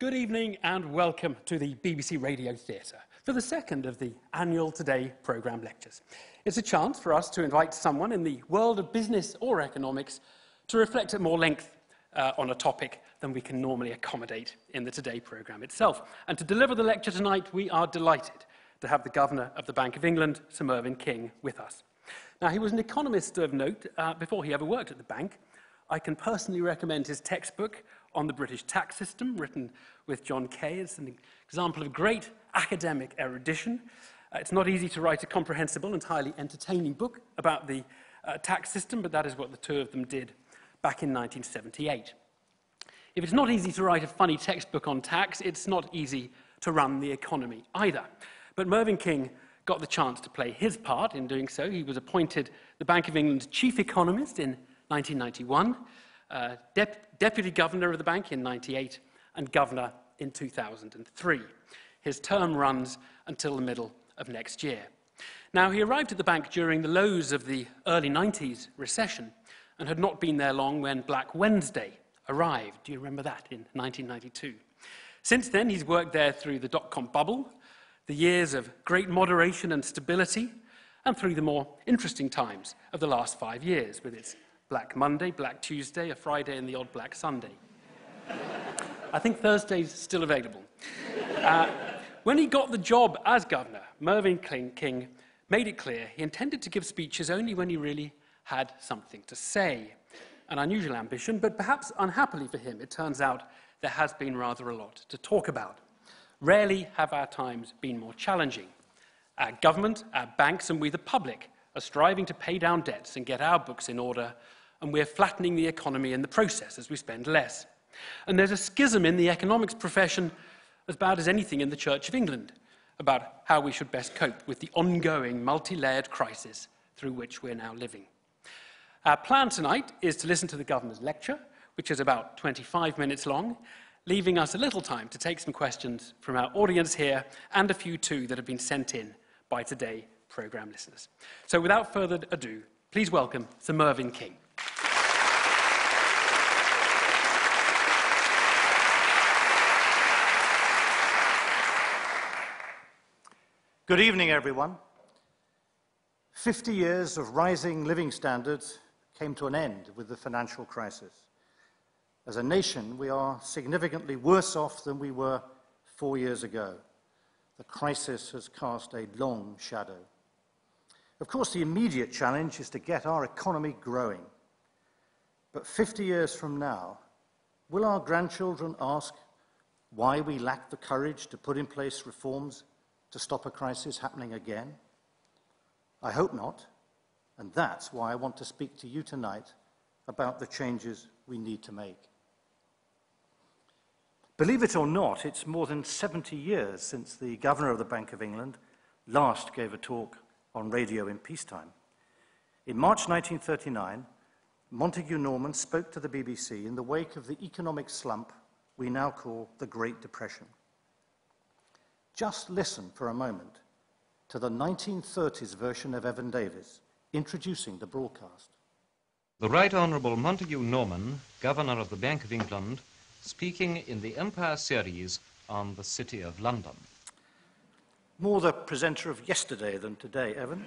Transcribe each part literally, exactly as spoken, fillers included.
Good evening and welcome to the B B C Radio Theatre for the second of the annual Today programme lectures. It's a chance for us to invite someone in the world of business or economics to reflect at more length uh, on a topic than we can normally accommodate in the Today programme itself. And to deliver the lecture tonight, we are delighted to have the Governor of the Bank of England, Sir Mervyn King, with us. Now, he was an economist of note uh, before he ever worked at the bank. I can personally recommend his textbook on the British tax system, written with John Kay. It's an example of great academic erudition. Uh, it's not easy to write a comprehensible and highly entertaining book about the uh, tax system, but that is what the two of them did back in nineteen seventy-eight. If it's not easy to write a funny textbook on tax, it's not easy to run the economy either. But Mervyn King got the chance to play his part in doing so. He was appointed the Bank of England's chief economist in nineteen ninety-one, uh, dep deputy governor of the bank in ninety-eight, and governor in two thousand three. His term runs until the middle of next year. Now, he arrived at the bank during the lows of the early nineties recession and had not been there long when Black Wednesday arrived. Do you remember that, in nineteen ninety-two? Since then, he's worked there through the dot-com bubble, the years of great moderation and stability, and through the more interesting times of the last five years, with its Black Monday, Black Tuesday, a Friday, and the odd Black Sunday. I think Thursday's still available. Uh, when he got the job as governor, Mervyn King made it clear he intended to give speeches only when he really had something to say. An unusual ambition, but perhaps unhappily for him, it turns out there has been rather a lot to talk about. Rarely have our times been more challenging. Our government, our banks, and we, the public, are striving to pay down debts and get our books in order, and we're flattening the economy in the process as we spend less. And there's a schism in the economics profession as bad as anything in the Church of England about how we should best cope with the ongoing multi-layered crisis through which we're now living. Our plan tonight is to listen to the Governor's lecture, which is about twenty-five minutes long, leaving us a little time to take some questions from our audience here and a few too that have been sent in by Today programme listeners. So without further ado, please welcome Sir Mervyn King. Good evening, everyone. Fifty years of rising living standards came to an end with the financial crisis. As a nation, we are significantly worse off than we were four years ago. The crisis has cast a long shadow. Of course, the immediate challenge is to get our economy growing. But fifty years from now, will our grandchildren ask why we lacked the courage to put in place reforms to stop a crisis happening again? I hope not, and that's why I want to speak to you tonight about the changes we need to make. Believe it or not, it's more than seventy years since the Governor of the Bank of England last gave a talk on radio in peacetime. In March nineteen thirty-nine, Montague Norman spoke to the B B C in the wake of the economic slump we now call the Great Depression. Just listen for a moment to the nineteen thirties version of Evan Davis introducing the broadcast. The Right Honourable Montague Norman, Governor of the Bank of England, speaking in the Empire series on the City of London. More the presenter of yesterday than today, Evan.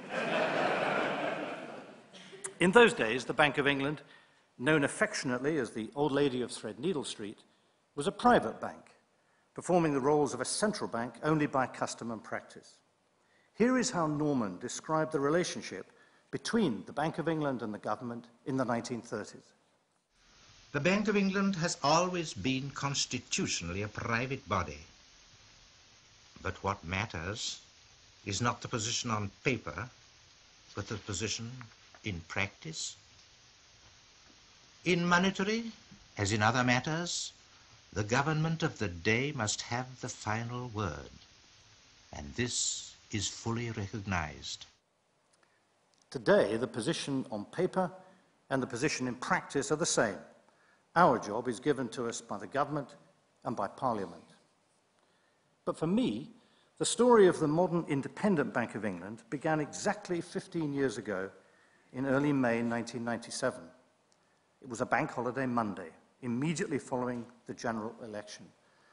In those days, the Bank of England, known affectionately as the Old Lady of Threadneedle Street, was a private bank, performing the roles of a central bank only by custom and practice. Here is how Norman described the relationship between the Bank of England and the government in the nineteen thirties. The Bank of England has always been constitutionally a private body. But what matters is not the position on paper, but the position in practice. In monetary, as in other matters, the government of the day must have the final word, and this is fully recognized. Today, the position on paper and the position in practice are the same. Our job is given to us by the government and by Parliament. But for me, the story of the modern independent Bank of England began exactly fifteen years ago in early May nineteen ninety-seven. It was a bank holiday Monday, immediately following the general election.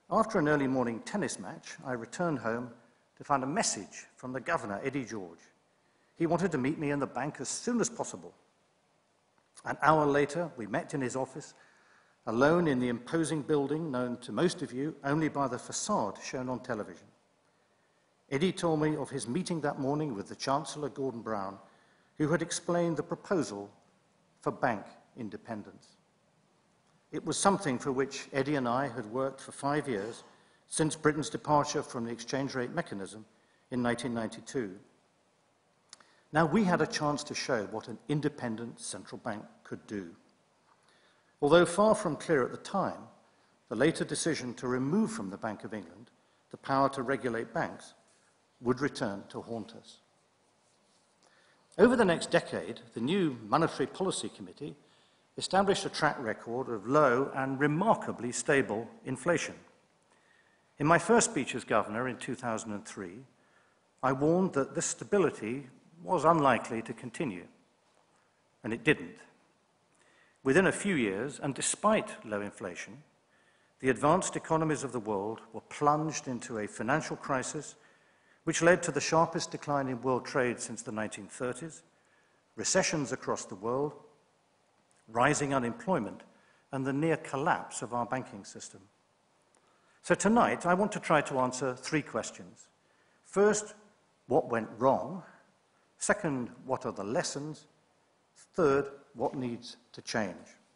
After an early morning tennis match, I returned home to find a message from the governor, Eddie George. He wanted to meet me in the bank as soon as possible. An hour later, we met in his office, alone in the imposing building known to most of you only by the facade shown on television. Eddie told me of his meeting that morning with the Chancellor, Gordon Brown, who had explained the proposal for bank independence. It was something for which Eddie and I had worked for five years since Britain's departure from the exchange rate mechanism in nineteen ninety-two. Now, we had a chance to show what an independent central bank could do. Although far from clear at the time, the later decision to remove from the Bank of England the power to regulate banks would return to haunt us. Over the next decade, the new Monetary Policy Committee established a track record of low and remarkably stable inflation. In my first speech as governor in two thousand three, I warned that this stability was unlikely to continue, and it didn't. Within a few years, and despite low inflation, the advanced economies of the world were plunged into a financial crisis which led to the sharpest decline in world trade since the nineteen thirties, recessions across the world, rising unemployment, and the near collapse of our banking system. So tonight, I want to try to answer three questions. First, what went wrong? Second, what are the lessons? Third, what needs to change?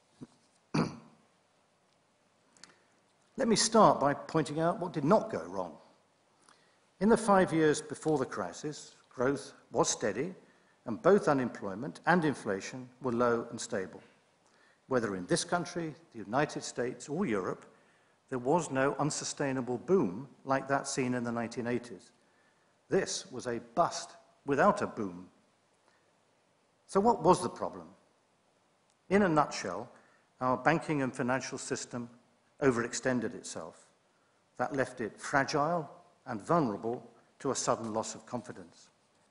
Let me start by pointing out what did not go wrong. In the five years before the crisis, growth was steady, and both unemployment and inflation were low and stable. Whether in this country, the United States, or Europe, there was no unsustainable boom like that seen in the nineteen eighties. This was a bust without a boom. So what was the problem? In a nutshell, our banking and financial system overextended itself. That left it fragile and vulnerable to a sudden loss of confidence.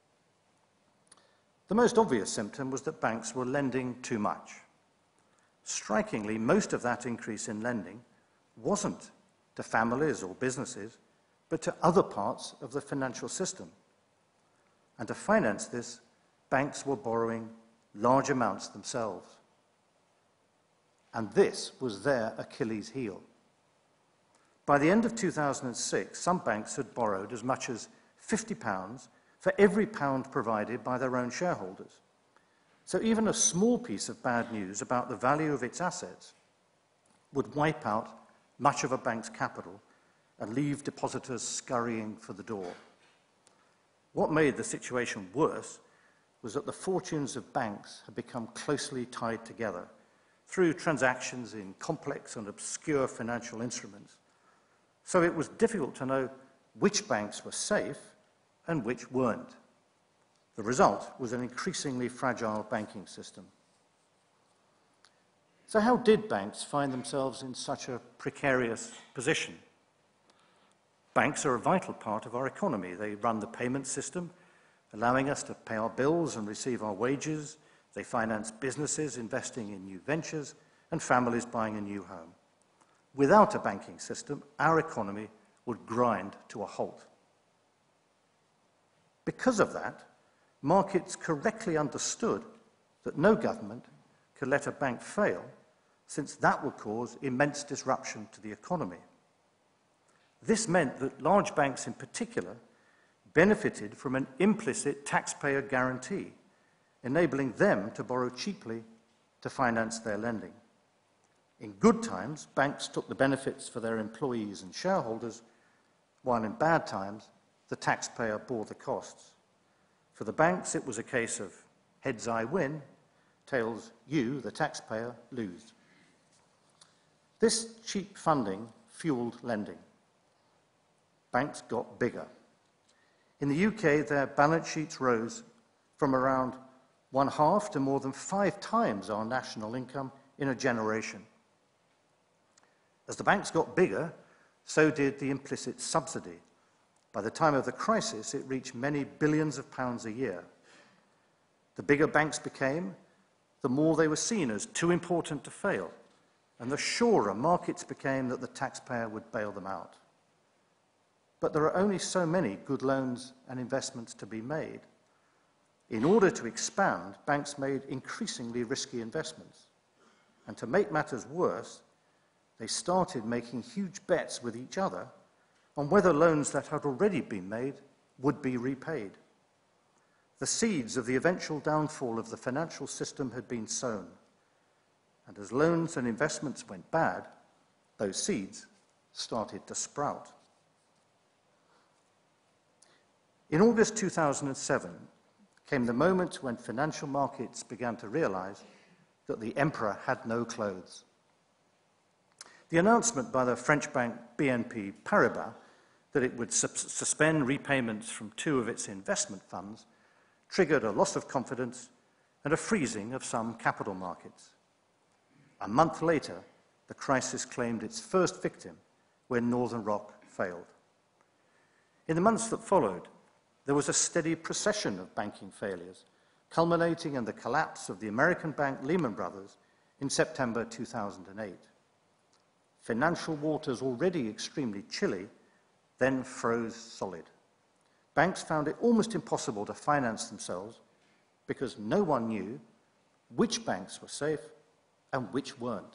The most obvious symptom was that banks were lending too much. Strikingly, most of that increase in lending wasn't to families or businesses, but to other parts of the financial system. And to finance this, banks were borrowing large amounts themselves. And this was their Achilles heel. By the end of two thousand six, some banks had borrowed as much as fifty pounds for every pound provided by their own shareholders. So even a small piece of bad news about the value of its assets would wipe out much of a bank's capital and leave depositors scurrying for the door. What made the situation worse was that the fortunes of banks had become closely tied together through transactions in complex and obscure financial instruments. So it was difficult to know which banks were safe and which weren't. The result was an increasingly fragile banking system. So how did banks find themselves in such a precarious position? Banks are a vital part of our economy. They run the payment system, allowing us to pay our bills and receive our wages. They finance businesses investing in new ventures and families buying a new home. Without a banking system, our economy would grind to a halt. Because of that, markets correctly understood that no government could let a bank fail, since that would cause immense disruption to the economy. This meant that large banks in particular benefited from an implicit taxpayer guarantee, enabling them to borrow cheaply to finance their lending. In good times, banks took the benefits for their employees and shareholders, while in bad times, the taxpayer bore the costs. For the banks, it was a case of heads I win, tails you, the taxpayer, lose. This cheap funding fueled lending. Banks got bigger. In the U K, their balance sheets rose from around one half to more than five times our national income in a generation. As the banks got bigger, so did the implicit subsidy. By the time of the crisis, it reached many billions of pounds a year. The bigger banks became, the more they were seen as too important to fail, and the surer markets became that the taxpayer would bail them out. But there are only so many good loans and investments to be made. In order to expand, banks made increasingly risky investments. And to make matters worse, they started making huge bets with each other on whether loans that had already been made would be repaid. The seeds of the eventual downfall of the financial system had been sown. And as loans and investments went bad, those seeds started to sprout. In August two thousand seven came the moment when financial markets began to realize that the emperor had no clothes. The announcement by the French bank B N P Paribas that it would su- suspend repayments from two of its investment funds triggered a loss of confidence and a freezing of some capital markets. A month later, the crisis claimed its first victim when Northern Rock failed. In the months that followed, there was a steady procession of banking failures, culminating in the collapse of the American bank Lehman Brothers in September two thousand eight. Financial waters, already extremely chilly, then froze solid. Banks found it almost impossible to finance themselves because no one knew which banks were safe and which weren't.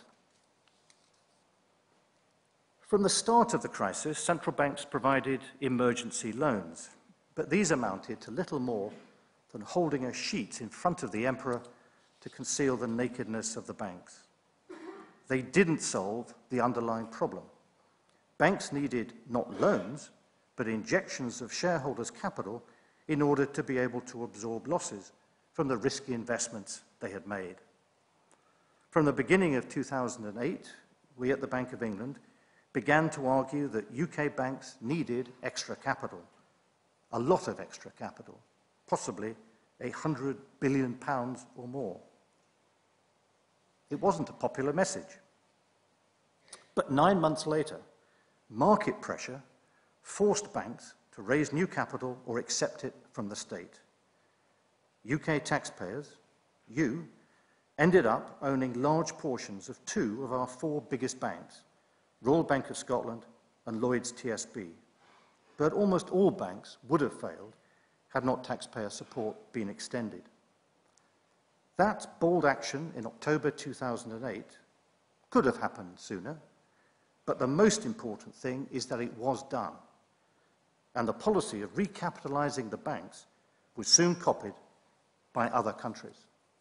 From the start of the crisis, central banks provided emergency loans, but these amounted to little more than holding a sheet in front of the emperor to conceal the nakedness of the banks. They didn't solve the underlying problem. Banks needed not loans, but injections of shareholders' capital in order to be able to absorb losses from the risky investments they had made. From the beginning of two thousand eight, we at the Bank of England began to argue that U K banks needed extra capital, a lot of extra capital, possibly a hundred billion pounds or more. It wasn't a popular message. But nine months later, market pressure forced banks to raise new capital or accept it from the state. U K taxpayers, you, ended up owning large portions of two of our four biggest banks, Royal Bank of Scotland and Lloyds T S B. But almost all banks would have failed had not taxpayer support been extended. That bold action in October two thousand eight could have happened sooner, but the most important thing is that it was done. And the policy of recapitalizing the banks was soon copied by other countries.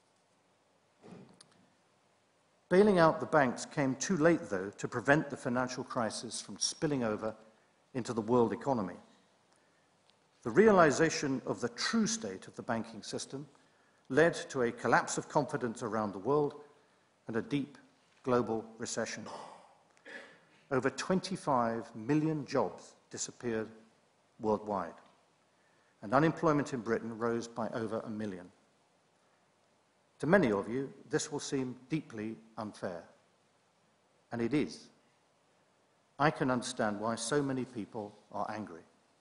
Bailing out the banks came too late, though, to prevent the financial crisis from spilling over into the world economy. The realization of the true state of the banking system led to a collapse of confidence around the world and a deep global recession. Over twenty-five million jobs disappeared worldwide, and unemployment in Britain rose by over a million. To many of you, this will seem deeply unfair, and it is. I can understand why so many people are angry.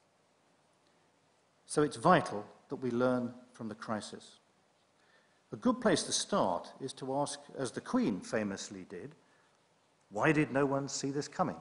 So it's vital that we learn from the crisis. A good place to start is to ask, as the Queen famously did, why did no one see this coming?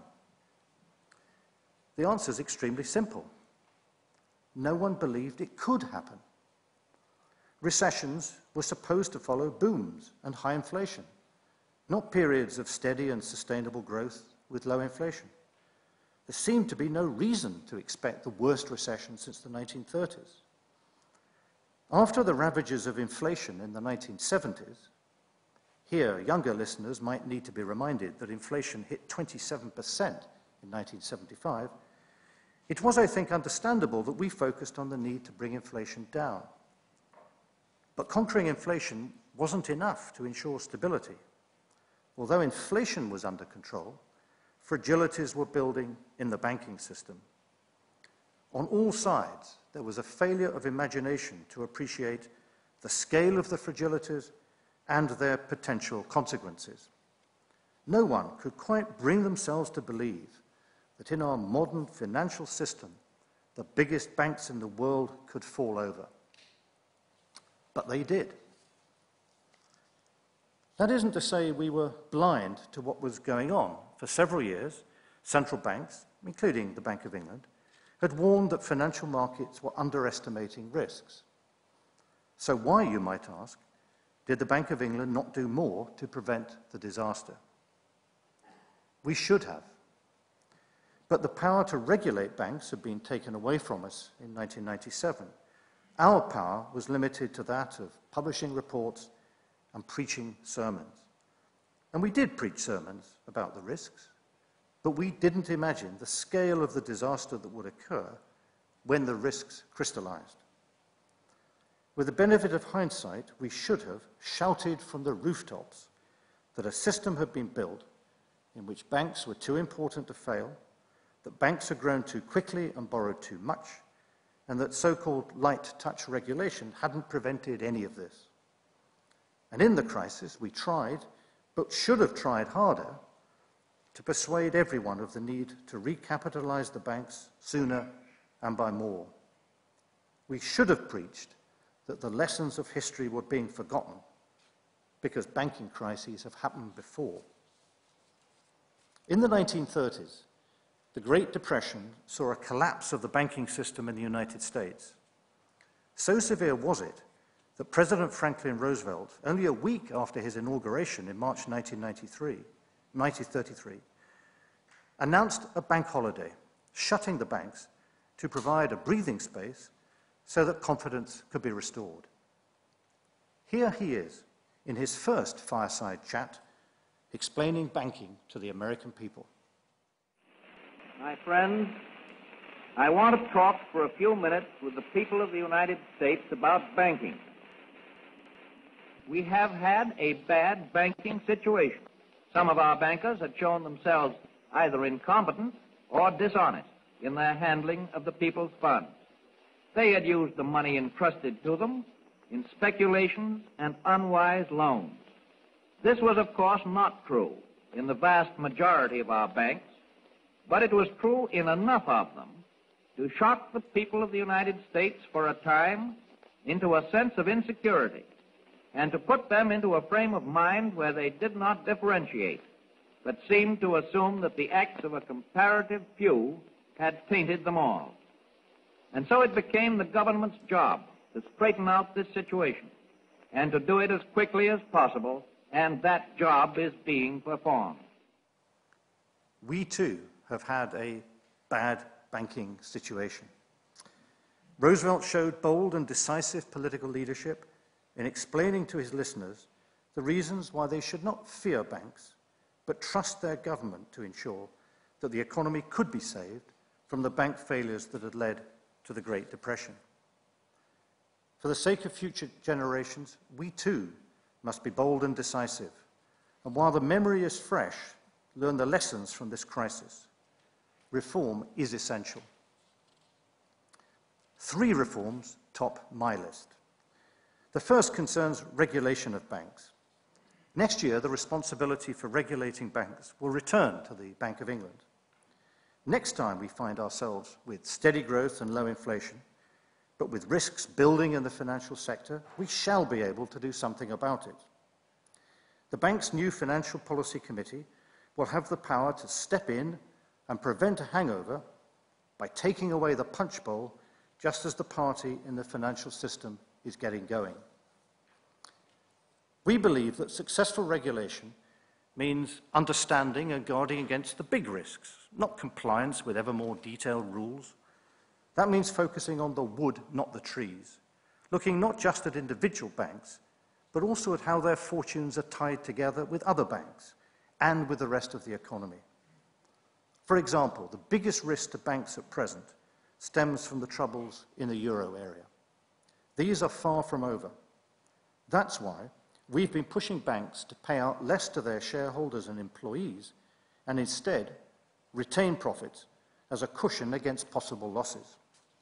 The answer is extremely simple. No one believed it could happen. Recessions were supposed to follow booms and high inflation, not periods of steady and sustainable growth with low inflation. There seemed to be no reason to expect the worst recession since the nineteen thirties. After the ravages of inflation in the nineteen seventies, here younger listeners might need to be reminded that inflation hit twenty-seven percent in nineteen seventy-five, it was, I think, understandable that we focused on the need to bring inflation down. But conquering inflation wasn't enough to ensure stability. Although inflation was under control, fragilities were building in the banking system. On all sides, there was a failure of imagination to appreciate the scale of the fragilities and their potential consequences. No one could quite bring themselves to believe that in our modern financial system, the biggest banks in the world could fall over. But they did. That isn't to say we were blind to what was going on. For several years, central banks, including the Bank of England, had warned that financial markets were underestimating risks. So why, you might ask, did the Bank of England not do more to prevent the disaster? We should have. But the power to regulate banks had been taken away from us in nineteen ninety-seven. Our power was limited to that of publishing reports and preaching sermons. And we did preach sermons about the risks, but we didn't imagine the scale of the disaster that would occur when the risks crystallized. With the benefit of hindsight, we should have shouted from the rooftops that a system had been built in which banks were too important to fail, that banks had grown too quickly and borrowed too much, and that so-called light touch regulation hadn't prevented any of this. And in the crisis, we tried, but should have tried harder, to persuade everyone of the need to recapitalize the banks sooner and by more. We should have preached that the lessons of history were being forgotten because banking crises have happened before. In the nineteen thirties, the Great Depression saw a collapse of the banking system in the United States. So severe was it that President Franklin Roosevelt, only a week after his inauguration in March nineteen thirty-three, announced a bank holiday, shutting the banks to provide a breathing space so that confidence could be restored. Here he is, in his first fireside chat, explaining banking to the American people. My friends, I want to talk for a few minutes with the people of the United States about banking. We have had a bad banking situation. Some of our bankers had shown themselves either incompetent or dishonest in their handling of the people's funds. They had used the money entrusted to them in speculations and unwise loans. This was, of course, not true in the vast majority of our banks, but it was true in enough of them to shock the people of the United States for a time into a sense of insecurity and to put them into a frame of mind where they did not differentiate, but seemed to assume that the acts of a comparative few had tainted them all. And so it became the government's job to straighten out this situation and to do it as quickly as possible, and that job is being performed. We too have had a bad banking situation. Roosevelt showed bold and decisive political leadership in explaining to his listeners the reasons why they should not fear banks, but trust their government to ensure that the economy could be saved from the bank failures that had led to the Great Depression. For the sake of future generations, we too must be bold and decisive, and while the memory is fresh, learn the lessons from this crisis. Reform is essential. Three reforms top my list. The first concerns regulation of banks. Next year, the responsibility for regulating banks will return to the Bank of England. Next time we find ourselves with steady growth and low inflation, but with risks building in the financial sector, we shall be able to do something about it. The bank's new Financial Policy Committee will have the power to step in and prevent a hangover by taking away the punch bowl just as the party in the financial system is getting going. We believe that successful regulation means understanding and guarding against the big risks, not compliance with ever more detailed rules. That means focusing on the wood, not the trees, looking not just at individual banks, but also at how their fortunes are tied together with other banks and with the rest of the economy. For example, the biggest risk to banks at present stems from the troubles in the euro area. These are far from over. That's why we've been pushing banks to pay out less to their shareholders and employees and instead retain profits as a cushion against possible losses.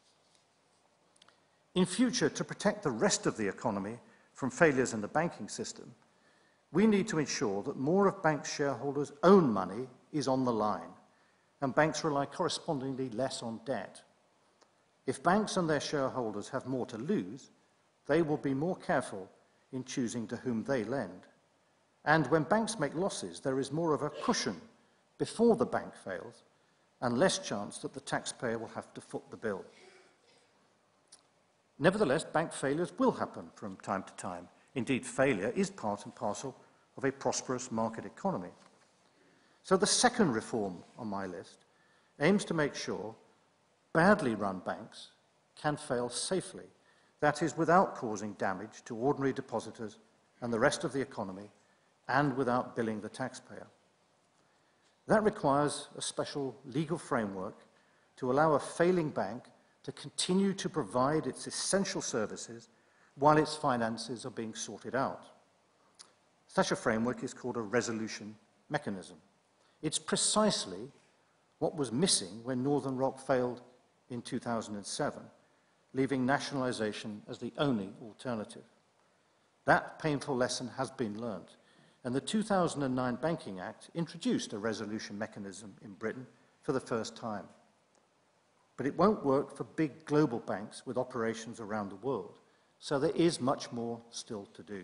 In future, to protect the rest of the economy from failures in the banking system, we need to ensure that more of bank shareholders' own money is on the line, and banks rely correspondingly less on debt. If banks and their shareholders have more to lose, they will be more careful in choosing to whom they lend. And when banks make losses, there is more of a cushion before the bank fails and less chance that the taxpayer will have to foot the bill. Nevertheless, bank failures will happen from time to time. Indeed, failure is part and parcel of a prosperous market economy. So the second reform on my list aims to make sure badly run banks can fail safely, that is, without causing damage to ordinary depositors and the rest of the economy, and without billing the taxpayer. That requires a special legal framework to allow a failing bank to continue to provide its essential services while its finances are being sorted out. Such a framework is called a resolution mechanism. It's precisely what was missing when Northern Rock failed in two thousand seven, leaving nationalization as the only alternative. That painful lesson has been learned, and the two thousand nine Banking Act introduced a resolution mechanism in Britain for the first time. But it won't work for big global banks with operations around the world, so there is much more still to do.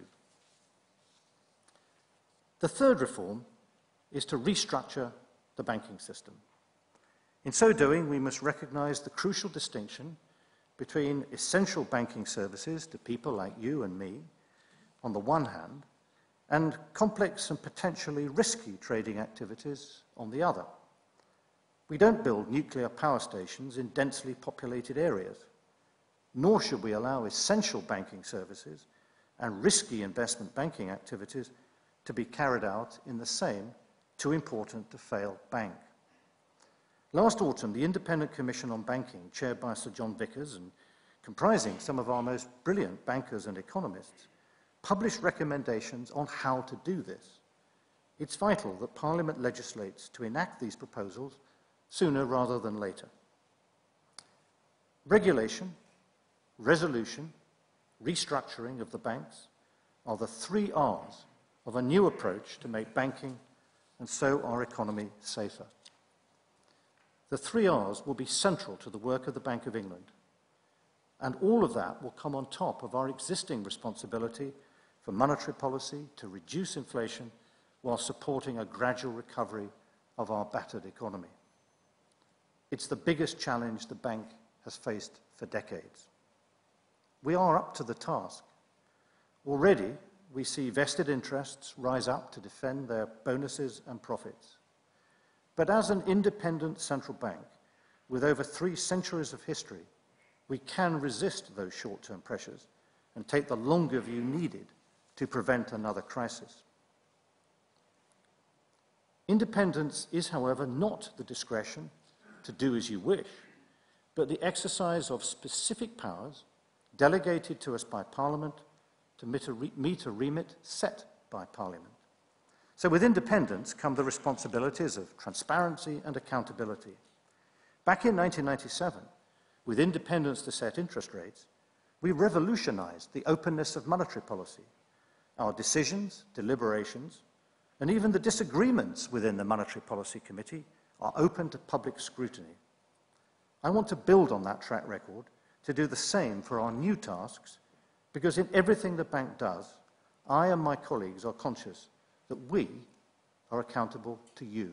The third reform is to restructure the banking system. In so doing, we must recognize the crucial distinction between essential banking services to people like you and me, on the one hand, and complex and potentially risky trading activities on the other. We don't build nuclear power stations in densely populated areas, nor should we allow essential banking services and risky investment banking activities to be carried out in the same too important to fail bank. Last autumn, the Independent Commission on Banking, chaired by Sir John Vickers and comprising some of our most brilliant bankers and economists, published recommendations on how to do this. It's vital that Parliament legislates to enact these proposals sooner rather than later. Regulation, resolution, restructuring of the banks are the three R's of a new approach to make banking and so our economy safer. The three R's will be central to the work of the Bank of England, and all of that will come on top of our existing responsibility for monetary policy to reduce inflation while supporting a gradual recovery of our battered economy. It's the biggest challenge the bank has faced for decades. We are up to the task. Already, we see vested interests rise up to defend their bonuses and profits. But as an independent central bank with over three centuries of history, we can resist those short-term pressures and take the longer view needed to prevent another crisis. Independence is, however, not the discretion to do as you wish, but the exercise of specific powers delegated to us by Parliament to meet a, re meet a remit set by Parliament. So with independence come the responsibilities of transparency and accountability. Back in nineteen ninety-seven, with independence to set interest rates, we revolutionized the openness of monetary policy. Our decisions, deliberations, and even the disagreements within the Monetary Policy Committee are open to public scrutiny. I want to build on that track record to do the same for our new tasks, because in everything the bank does, I and my colleagues are conscious that we are accountable to you.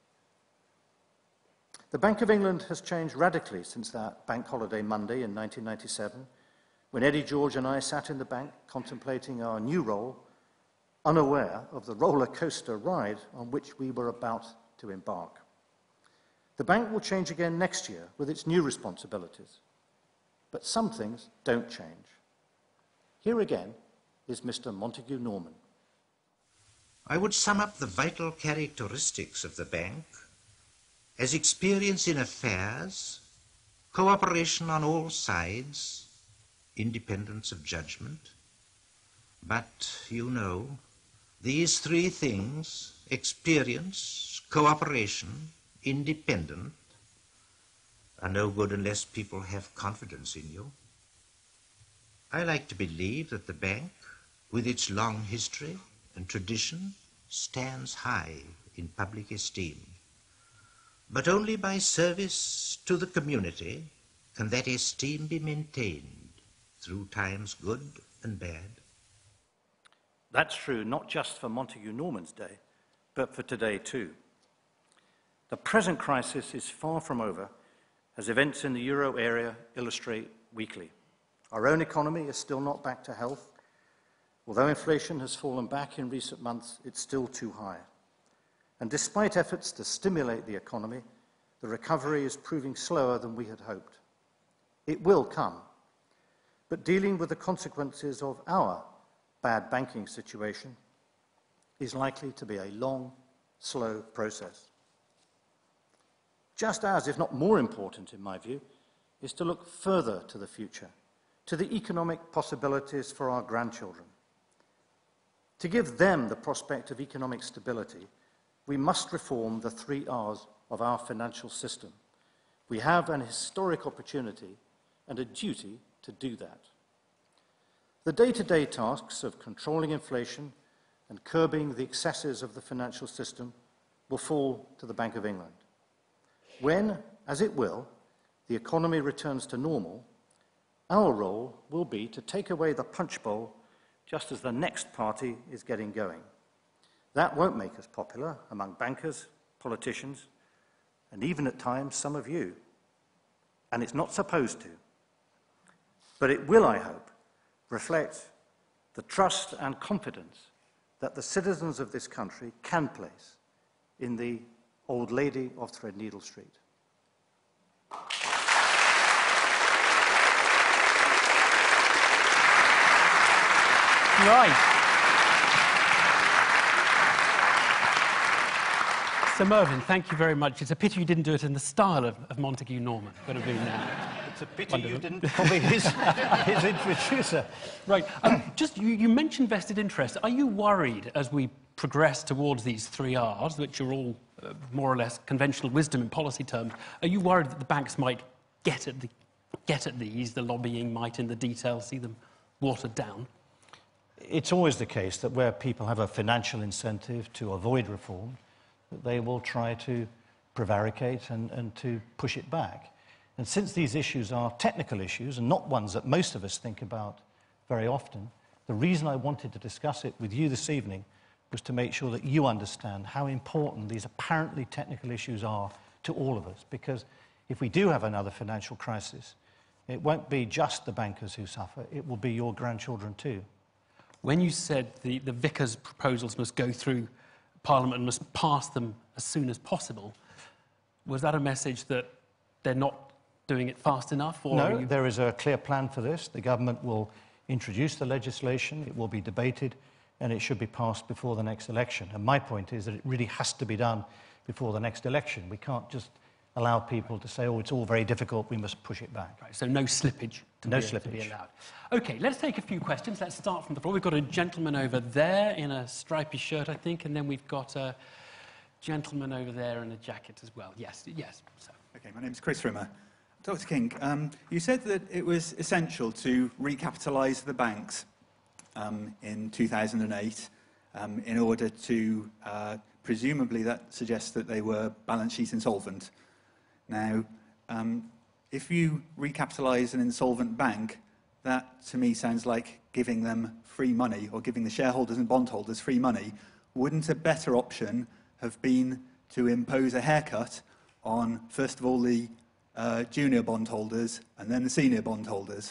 The Bank of England has changed radically since that bank holiday Monday in nineteen ninety-seven, when Eddie George and I sat in the bank contemplating our new role, unaware of the roller coaster ride on which we were about to embark. The bank will change again next year with its new responsibilities, but some things don't change. Here again is Mister Montague Norman. I would sum up the vital characteristics of the bank as experience in affairs, cooperation on all sides, independence of judgment. But, you know, these three things, experience, cooperation, independent, are no good unless people have confidence in you. I like to believe that the bank, with its long history and tradition, stands high in public esteem. But only by service to the community can that esteem be maintained through times good and bad. That's true not just for Montague Norman's day, but for today too. The present crisis is far from over, as events in the euro area illustrate weekly. Our own economy is still not back to health. Although inflation has fallen back in recent months, it's still too high. And despite efforts to stimulate the economy, the recovery is proving slower than we had hoped. It will come, but dealing with the consequences of our bad banking situation is likely to be a long, slow process. Just as, if not more important in my view, is to look further to the future, to the economic possibilities for our grandchildren. To give them the prospect of economic stability, we must reform the three R's of our financial system. We have an historic opportunity and a duty to do that. The day-to-day tasks of controlling inflation and curbing the excesses of the financial system will fall to the Bank of England. When, as it will, the economy returns to normal, our role will be to take away the punch bowl just as the next party is getting going. That won't make us popular among bankers, politicians, and even at times some of you. And it's not supposed to. But it will, I hope, reflect the trust and confidence that the citizens of this country can place in the Old Lady of Threadneedle Street. Right. Sir Mervyn, thank you very much. It's a pity you didn't do it in the style of, of Montague Norman. Would have been uh, It's a pity you didn't copy his, his introducer. Right. Um, just you, you mentioned vested interest. Are you worried as we progress towards these three R's, which are all uh, more or less conventional wisdom in policy terms? Are you worried that the banks might get at the get at these? The lobbying might, in the detail, see them watered down. It's always the case that where people have a financial incentive to avoid reform, that they will try to prevaricate and, and to push it back. And since these issues are technical issues and not ones that most of us think about very often, the reason I wanted to discuss it with you this evening was to make sure that you understand how important these apparently technical issues are to all of us. Because if we do have another financial crisis, it won't be just the bankers who suffer, it will be your grandchildren too. When you said the, the Vickers proposals must go through Parliament and must pass them as soon as possible, was that a message that they're not doing it fast enough? Or no, you... there is a clear plan for this. The government will introduce the legislation, it will be debated, and it should be passed before the next election. And my point is that it really has to be done before the next election. We can't just allow people to say, oh, it's all very difficult, we must push it back. Right, so no slippage to, no be, slippage. to be allowed. OK, let's take a few questions. Let's start from the floor. We've got a gentleman over there in a stripy shirt, I think, and then we've got a gentleman over there in a jacket as well. Yes, yes. So. OK, my name's Chris Rimmer. Doctor King, um, you said that it was essential to recapitalise the banks um, in two thousand eight um, in order to, uh, presumably that suggests that they were balance sheet insolvent. Now, um, if you recapitalise an insolvent bank, that to me sounds like giving them free money or giving the shareholders and bondholders free money. Wouldn't a better option have been to impose a haircut on, first of all, the uh, junior bondholders and then the senior bondholders?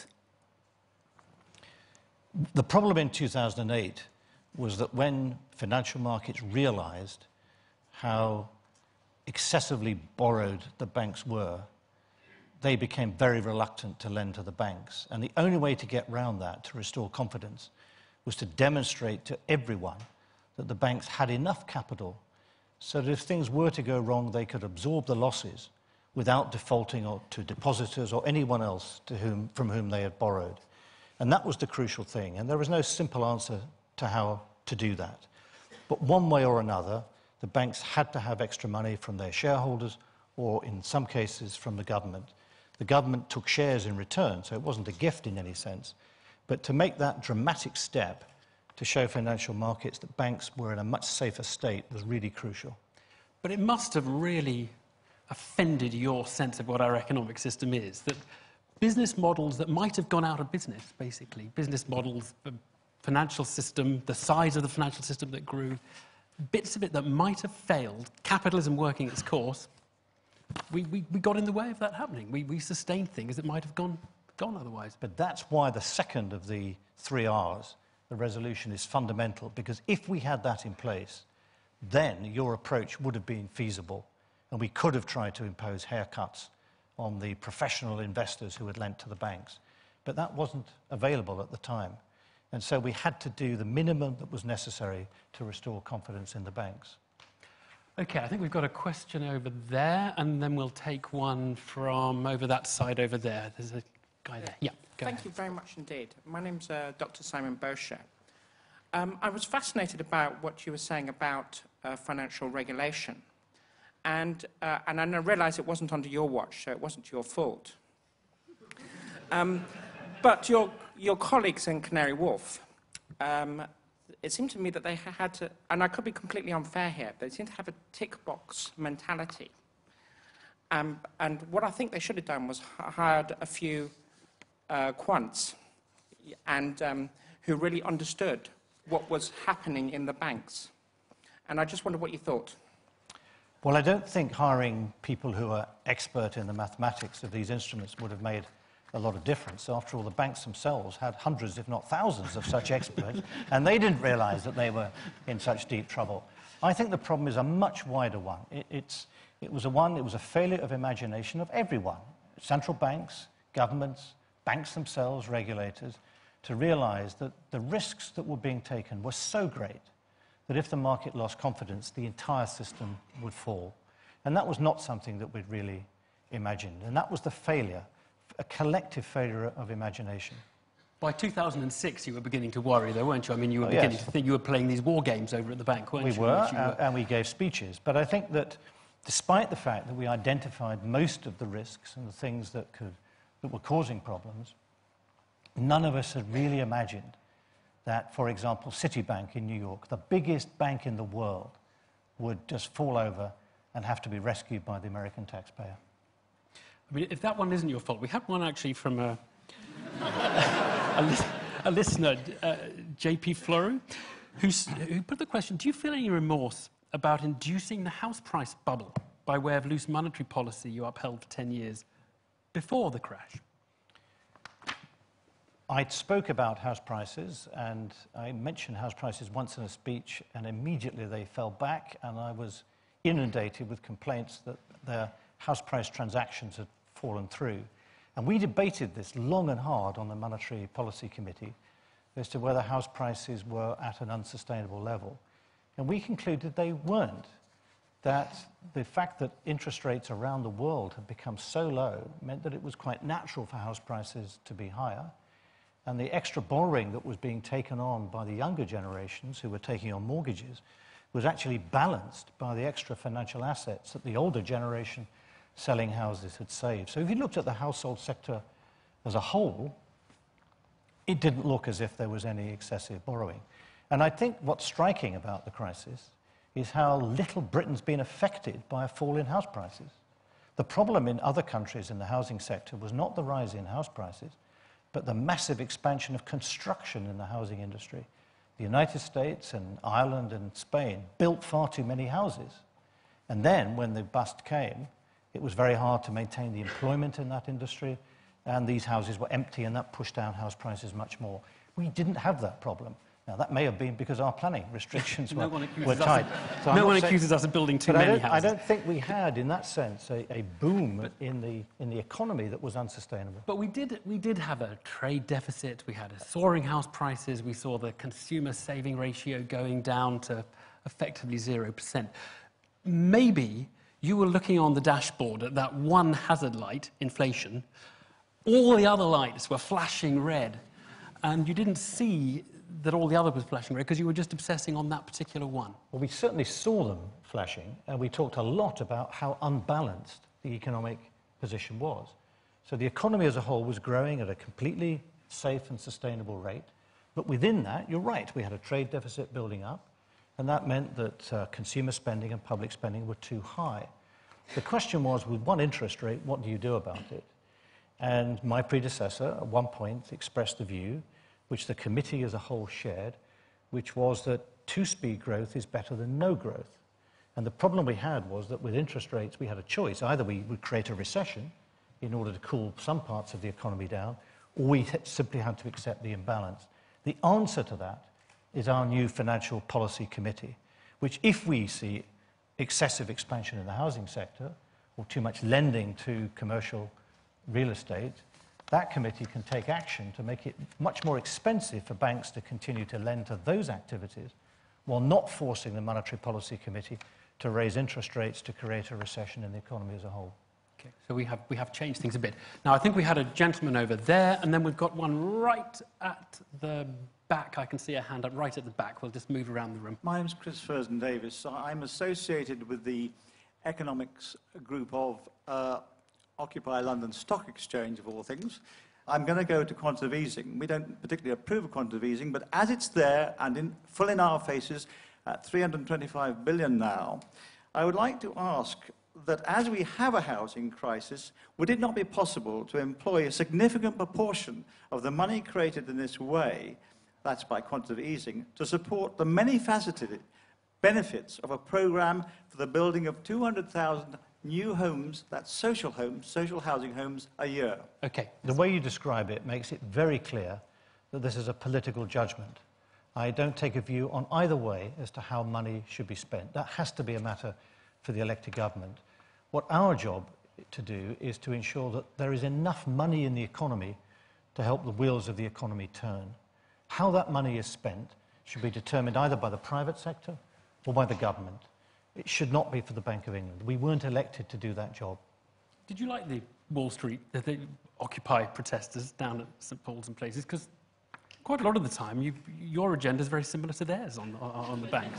The problem in two thousand eight was that when financial markets realised how excessively borrowed the banks were, they became very reluctant to lend to the banks. And the only way to get round that, to restore confidence, was to demonstrate to everyone that the banks had enough capital so that if things were to go wrong, they could absorb the losses without defaulting or to depositors or anyone else to whom, from whom they had borrowed. And that was the crucial thing. And there was no simple answer to how to do that. But one way or another, the banks had to have extra money from their shareholders or, in some cases, from the government. The government took shares in return, so it wasn't a gift in any sense. But to make that dramatic step to show financial markets that banks were in a much safer state was really crucial. But it must have really offended your sense of what our economic system is, that business models that might have gone out of business, basically, business models for financial system, the size of the financial system that grew, bits of it that might have failed, capitalism working its course, we, we, we got in the way of that happening. We, we sustained things that might have gone, gone otherwise. But that's why the second of the three R's, the resolution, is fundamental, because if we had that in place, then your approach would have been feasible, and we could have tried to impose haircuts on the professional investors who had lent to the banks. But that wasn't available at the time. And so we had to do the minimum that was necessary to restore confidence in the banks. Okay, I think we've got a question over there, and then we'll take one from over that side over there. There's a guy there. Yeah, go Thank ahead. you very much indeed. My name's uh, Doctor Simon Bosher. Um, I was fascinated about what you were saying about uh, financial regulation. And, uh, and I realised it wasn't under your watch, so it wasn't your fault. Um, but your, your colleagues in Canary Wharf, um, it seemed to me that they had to, and I could be completely unfair here, but they seem to have a tick box mentality. Um, and what I think they should have done was hired a few uh, quants and um, who really understood what was happening in the banks. And I just wondered what you thought. Well, I don't think hiring people who are expert in the mathematics of these instruments would have made a lot of difference. After all, the banks themselves had hundreds, if not thousands, of such experts, and they didn't realize that they were in such deep trouble. I think the problem is a much wider one. It, it's, it was a one, it was a failure of imagination of everyone, central banks, governments, banks themselves, regulators, to realize that the risks that were being taken were so great that if the market lost confidence, the entire system would fall. And that was not something that we'd really imagined. And that was the failure, a collective failure of imagination. By two thousand six, you were beginning to worry, though, weren't you? I mean, you were Oh, beginning yes. to think you were playing these war games over at the bank, weren't We you? were, Which you and, and we gave speeches. But I think that despite the fact that we identified most of the risks and the things that, could, that were causing problems, none of us had really imagined that, for example, Citibank in New York, the biggest bank in the world, would just fall over and have to be rescued by the American taxpayer. I mean, if that one isn't your fault, we had one actually from a, a, lis a listener, uh, J P Floru, who's, who put the question, do you feel any remorse about inducing the house price bubble by way of loose monetary policy you upheld for ten years before the crash? I spoke about house prices, and I mentioned house prices once in a speech, and immediately they fell back, and I was inundated with complaints that their house price transactions had fallen through. And we debated this long and hard on the Monetary Policy Committee as to whether house prices were at an unsustainable level. And we concluded they weren't, that the fact that interest rates around the world had become so low meant that it was quite natural for house prices to be higher. And the extra borrowing that was being taken on by the younger generations who were taking on mortgages was actually balanced by the extra financial assets that the older generation selling houses had saved. So if you looked at the household sector as a whole, it didn't look as if there was any excessive borrowing. And I think what's striking about the crisis is how little Britain's been affected by a fall in house prices. The problem in other countries in the housing sector was not the rise in house prices, but the massive expansion of construction in the housing industry. The United States and Ireland and Spain built far too many houses. And then, when the bust came, it was very hard to maintain the employment in that industry, and these houses were empty, and that pushed down house prices much more. We didn't have that problem. Now, that may have been because our planning restrictions were, no were tight. So no one accuses us of building too but many I don't, houses. I don't think we had, in that sense, a, a boom but, in, the, in the economy that was unsustainable. But we did, we did have a trade deficit. We had a soaring house prices. We saw the consumer saving ratio going down to effectively zero percent. Maybe you were looking on the dashboard at that one hazard light, inflation. All the other lights were flashing red, and you didn't see that all the other was flashing red because you were just obsessing on that particular one. Well, we certainly saw them flashing, and we talked a lot about how unbalanced the economic position was. So the economy as a whole was growing at a completely safe and sustainable rate, but within that, you're right, we had a trade deficit building up, and that meant that uh, consumer spending and public spending were too high. The question was, with one interest rate, what do you do about it? And my predecessor, at one point, expressed the view which the committee as a whole shared, which was that two-speed growth is better than no growth. And the problem we had was that with interest rates, we had a choice. Either we would create a recession in order to cool some parts of the economy down, or we simply had to accept the imbalance. The answer to that is our new Financial Policy Committee, which if we see excessive expansion in the housing sector or too much lending to commercial real estate, that committee can take action to make it much more expensive for banks to continue to lend to those activities while not forcing the Monetary Policy Committee to raise interest rates to create a recession in the economy as a whole. Okay, so we have, we have changed things a bit. Now, I think we had a gentleman over there, and then we've got one right at the back. I can see a hand up right at the back. We'll just move around the room. My name's Chris Fursden Davis. I'm associated with the economics group of uh, Occupy London Stock Exchange, of all things. I'm going to go to quantitative easing. We don't particularly approve of quantitative easing, but as it's there and in, full in our faces at three hundred twenty-five billion now, I would like to ask that as we have a housing crisis, would it not be possible to employ a significant proportion of the money created in this way, that's by quantitative easing, to support the many-faceted benefits of a program for the building of two hundred thousand new homes, that's social homes, social housing homes, a year? Okay. The way you describe it makes it very clear that this is a political judgment. I don't take a view on either way as to how money should be spent. That has to be a matter for the elected government. What our job to do is to ensure that there is enough money in the economy to help the wheels of the economy turn. How that money is spent should be determined either by the private sector or by the government. It should not be for the Bank of England. We weren't elected to do that job. Did you like the Wall Street, the, the Occupy protesters down at St Paul's and places? Because quite a lot of the time, you, your agenda is very similar to theirs on, on, on the banks.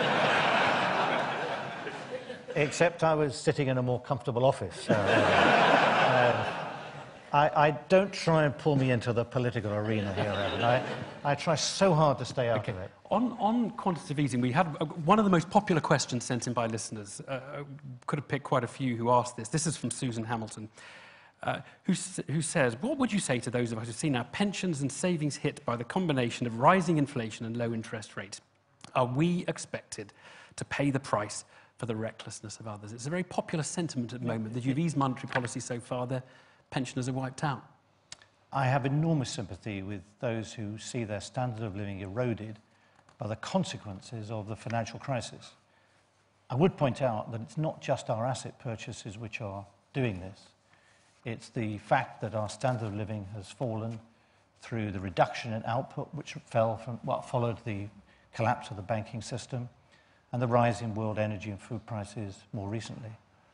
Except I was sitting in a more comfortable office. So, uh, I, I don't try and pull me into the political arena here, Evan. I, I try so hard to stay out okay. of it. On, on quantitative easing, we had uh, one of the most popular questions sent in by listeners. Uh, could have picked quite a few who asked this. This is from Susan Hamilton, uh, who, who says, what would you say to those of us who've seen our pensions and savings hit by the combination of rising inflation and low interest rates? Are we expected to pay the price for the recklessness of others? It's a very popular sentiment at the moment that you've eased monetary policy so far, the pensioners are wiped out. I have enormous sympathy with those who see their standard of living eroded by the consequences of the financial crisis. I would point out that it's not just our asset purchases which are doing this. It's the fact that our standard of living has fallen through the reduction in output, which fell from what followed the collapse of the banking system, and the rise in world energy and food prices more recently.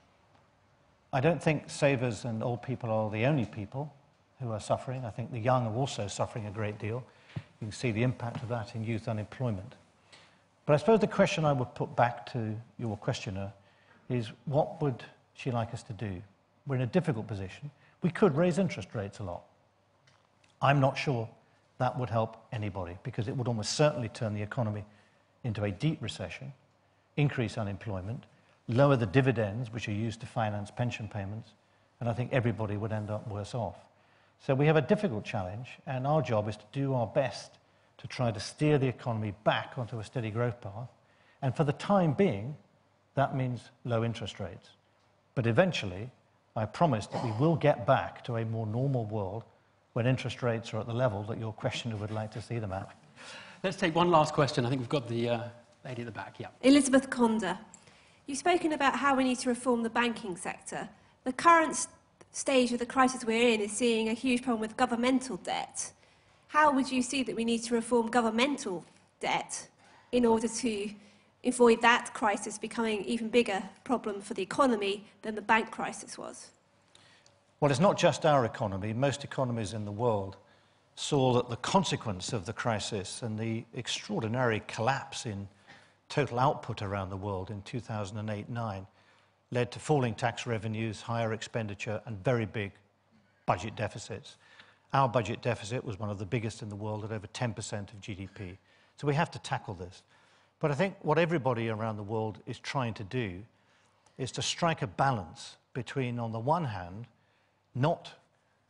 I don't think savers and old people are the only people who are suffering. I think the young are also suffering a great deal. You can see the impact of that in youth unemployment. But I suppose the question I would put back to your questioner is, what would she like us to do? We're in a difficult position. We could raise interest rates a lot. I'm not sure that would help anybody, because it would almost certainly turn the economy into a deep recession, increase unemployment, lower the dividends which are used to finance pension payments, and I think everybody would end up worse off. So we have a difficult challenge, and our job is to do our best to try to steer the economy back onto a steady growth path. And for the time being, that means low interest rates. But eventually, I promise that we will get back to a more normal world when interest rates are at the level that your questioner would like to see them at. Let's take one last question. I think we've got the uh, lady at the back, yeah. Elizabeth Conda. You've spoken about how we need to reform the banking sector. The current st stage of the crisis we're in is seeing a huge problem with governmental debt. How would you see that we need to reform governmental debt in order to avoid that crisis becoming an even bigger problem for the economy than the bank crisis was? Well, it's not just our economy. Most economies in the world saw that the consequence of the crisis and the extraordinary collapse in total output around the world in two thousand eight nine led to falling tax revenues, higher expenditure, and very big budget deficits. Our budget deficit was one of the biggest in the world at over ten percent of G D P. So we have to tackle this. But I think what everybody around the world is trying to do is to strike a balance between, on the one hand, not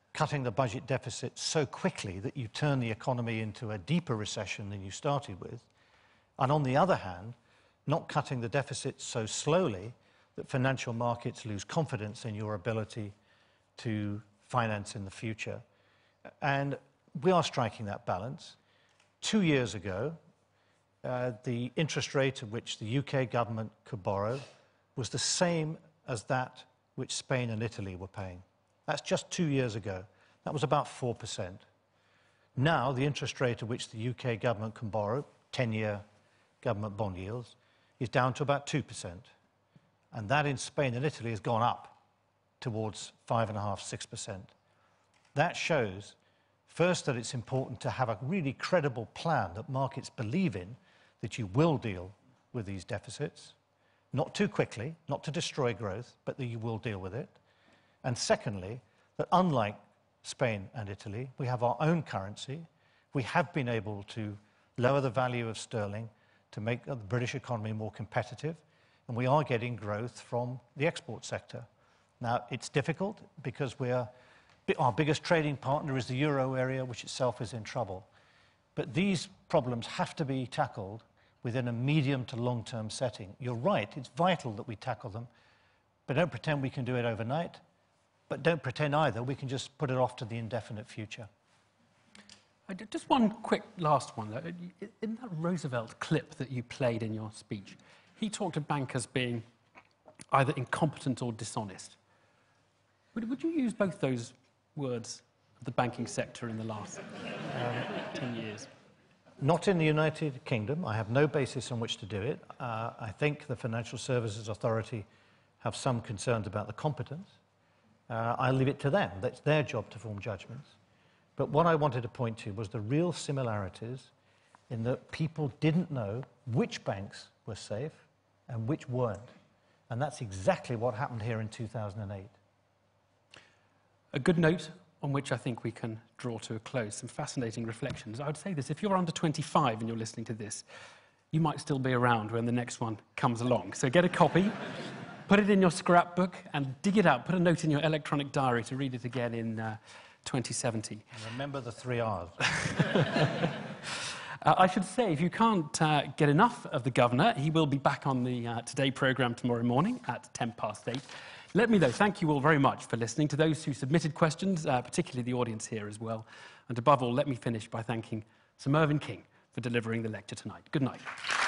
cutting the budget deficit so quickly that you turn the economy into a deeper recession than you started with, and on the other hand, not cutting the deficit so slowly that financial markets lose confidence in your ability to finance in the future. And we are striking that balance. Two years ago, uh, the interest rate at which the U K government could borrow was the same as that which Spain and Italy were paying. That's just two years ago. That was about four percent. Now, the interest rate at which the U K government can borrow, ten-year government bond yields, is down to about two percent. And that in Spain and Italy has gone up towards five point five, six percent. That shows, first, that it's important to have a really credible plan that markets believe in, that you will deal with these deficits, not too quickly, not to destroy growth, but that you will deal with it. And secondly, that unlike Spain and Italy, we have our own currency. We have been able to lower the value of sterling to make the British economy more competitive, and we are getting growth from the export sector. Now, it's difficult because we're, our biggest trading partner is the euro area, which itself is in trouble. But these problems have to be tackled within a medium to long-term setting. You're right, it's vital that we tackle them, but don't pretend we can do it overnight. But don't pretend either we can just put it off to the indefinite future. Uh, Just one quick last one. though. In that Roosevelt clip that you played in your speech, he talked of bankers being either incompetent or dishonest. Would, would you use both those words of the banking sector in the last um, ten years? Not in the United Kingdom. I have no basis on which to do it. Uh, I think the Financial Services Authority have some concerns about the competence. Uh, I leave it to them. That's their job to form judgments. But what I wanted to point to was the real similarities in that people didn't know which banks were safe and which weren't. And that's exactly what happened here in two thousand eight. A good note on which I think we can draw to a close. Some fascinating reflections. I would say this, if you're under twenty-five and you're listening to this, you might still be around when the next one comes along. So get a copy, put it in your scrapbook and dig it out. Put a note in your electronic diary to read it again in uh, twenty seventy. And remember the three R's. Uh, I should say, if you can't uh, get enough of the Governor, he will be back on the uh, Today programme tomorrow morning at ten past eight. Let me, though, thank you all very much for listening. To those who submitted questions, uh, particularly the audience here as well. And above all, let me finish by thanking Sir Mervyn King for delivering the lecture tonight. Good night.